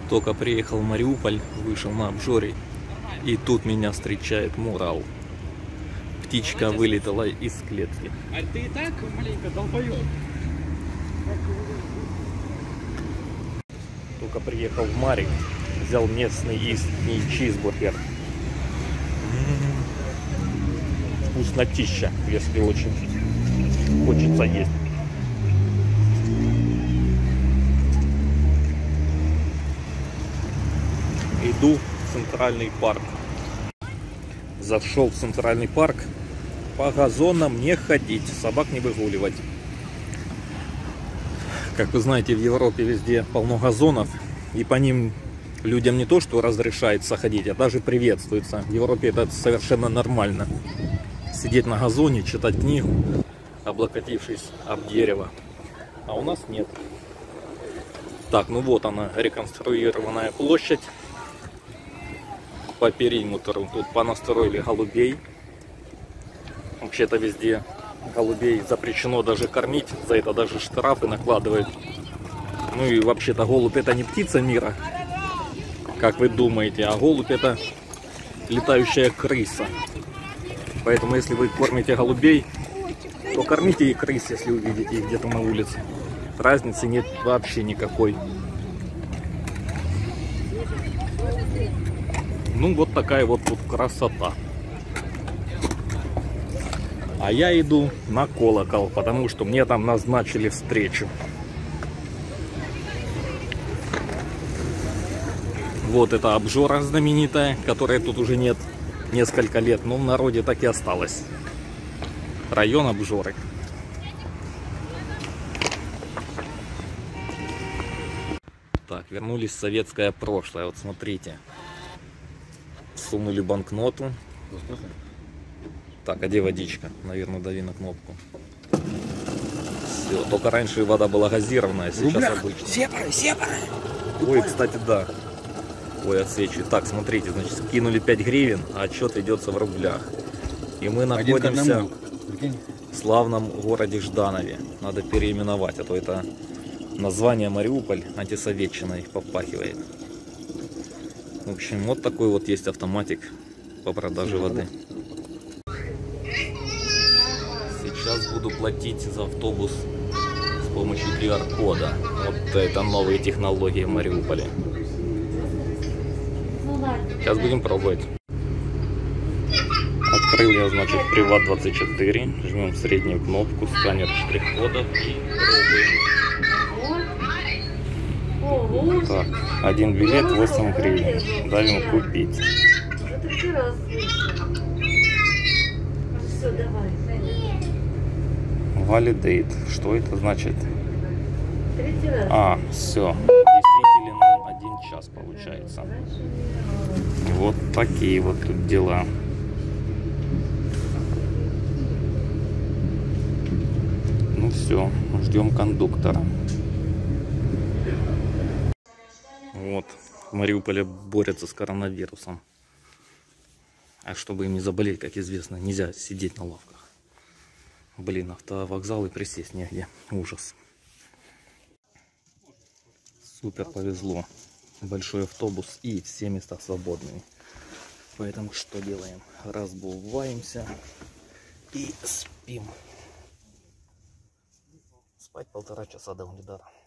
Только приехал в Мариуполь, вышел на обжоре, и тут меня встречает мурал. Птичка вылетела из клетки. А ты и так маленько долбоёб. Только приехал в Мари, взял местный чизбургер. Вкуснотища, если очень хочется есть. Иду в Центральный парк. Зашел в Центральный парк. По газонам не ходить, собак не выгуливать. Как вы знаете, в Европе везде полно газонов, и по ним людям не то что разрешается ходить, а даже приветствуется. В Европе это совершенно нормально. Сидеть на газоне, читать книгу, облокотившись об дерево. А у нас нет. Так, ну вот она, реконструированная площадь. По периметру тут понастроили голубей. Вообще-то везде голубей запрещено даже кормить, за это даже штрафы накладывают. Ну и вообще-то голубь это не птица мира, как вы думаете, а голубь это летающая крыса. Поэтому если вы кормите голубей, то кормите и крыс, если увидите их где-то на улице. Разницы нет вообще никакой. Ну вот такая вот тут красота. А я иду на колокол, потому что мне там назначили встречу. Вот это обжора знаменитая, которой тут уже нет несколько лет, но в народе так и осталось. Район обжоры. Так, вернулись в советское прошлое. Вот смотрите. Сунули банкноту. Так, а где водичка? Наверное, дави на кнопку. Все. Только раньше вода была газированная, сейчас обычная. Сепары! Ой, кстати, да. Ой, отсвечивает. Так, смотрите, значит, кинули 5 гривен, а отчет ведется в рублях. И мы находимся в славном городе Жданове. Надо переименовать, а то это название Мариуполь антисоветчиной попахивает. В общем, вот такой вот есть автоматик по продаже воды. Сейчас буду платить за автобус с помощью QR-кода. Вот это новые технологии в Мариуполе. Сейчас будем пробовать. Открыл я, значит, Приват24. Жмем среднюю кнопку, сканер штрих-кодов и пробуем. Так, один билет 8 гривен. Давим купить. Validate. Что это значит? А, все. Действителен 1 час получается. Вот такие вот тут дела. Ну все, ждем кондуктора. Вот, в Мариуполе борются с коронавирусом. А чтобы им не заболеть, как известно, нельзя сидеть на лавках. Блин, автовокзал и присесть негде. Ужас. Супер повезло. Большой автобус и все места свободные. Поэтому что делаем? Разбуваемся и спим. Спать 1,5 часа до унидара.